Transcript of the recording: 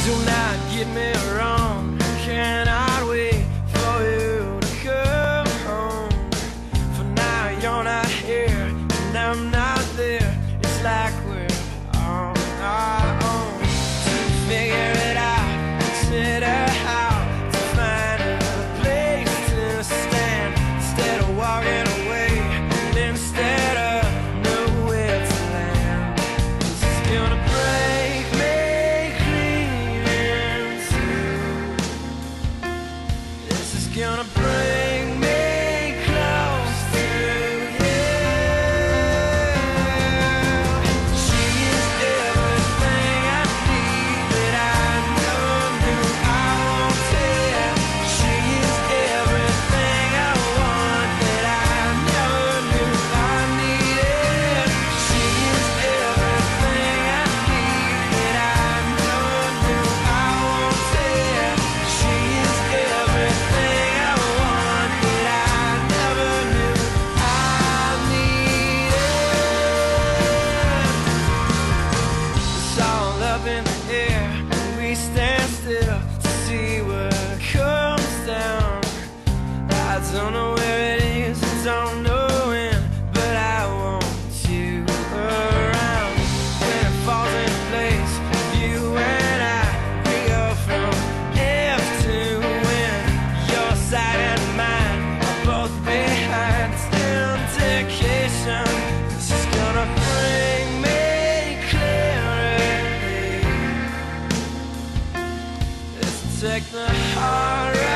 Do not get me wrong, cannot wait for you to come home. For now you're not here, and I'm not there. It's like we're on our own. To figure it out, consider how to find a place to stand, instead of walking away, and instead of nowhere to land. This is gonna break me clean in two. This is gonna bring me close to you. She is everything I need that I never knew I wanted. She is everything I want that I never knew I needed. She is everything I need that I never knew I wanted. She is everything I want that I never knew I needed. It's all up in the air, we stand still to see what comes down. I don't know where it is, I don't know when, but I want you around. When it falls into place, you and I, we go from F to win. Your side and mine are both behind this indication. This is gonna bring me clarity. Let's take the heart right